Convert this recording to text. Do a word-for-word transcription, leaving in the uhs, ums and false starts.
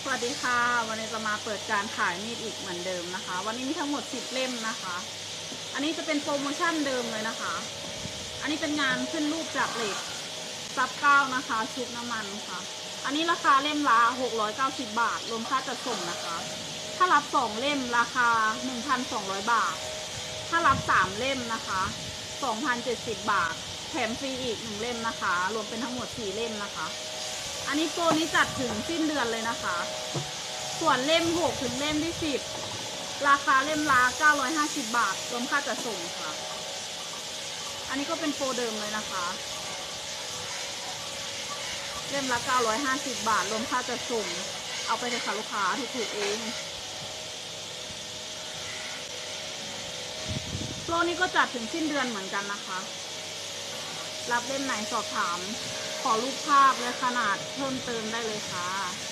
วัสดีค่ะวันนี้จะมาเปิดการขายมีดอีกเหมือนเดิมนะคะวันนี้มีทั้งหมดสิบเล่มนะคะอันนี้จะเป็นโปรโมชั่นเดิมเลยนะคะอันนี้เป็นงานขึ้นรูปจากเหล็กซับเก้านะคะชุบน้ำมันค่ะอันนี้ราคาเล่มละหกร้อยเก้าสิบบาทรวมค่าจัดส่งนะคะถ้ารับสองเล่มราคา หนึ่งพันสองร้อย บาทถ้ารับสามเล่มนะคะ สองพันเจ็ดสิบ บาทแถมฟรีอีกหนึ่งเล่มนะคะรวมเป็นทั้งหมดสี่เล่มนะคะอันนี้โปรนี้จัดถึงสิ้นเดือนเลยนะคะส่วนเล่มหกถึงเล่มที่สิบราคาเล่มละเก้าร้อยห้าสิบบาทรวมค่าจัดส่งค่ะอันนี้ก็เป็นโปรเดิมเลยนะคะเล่มละเก้าร้อยห้าสิบบาทรวมค่าจัดส่งเอาไปเลยค่ะลูกค้าถูกๆเองโปรนี้ก็จัดถึงสิ้นเดือนเหมือนกันนะคะรับเล่มไหนสอบถามขอรูปภาพและขนาดเพิ่มเติมได้เลยค่ะ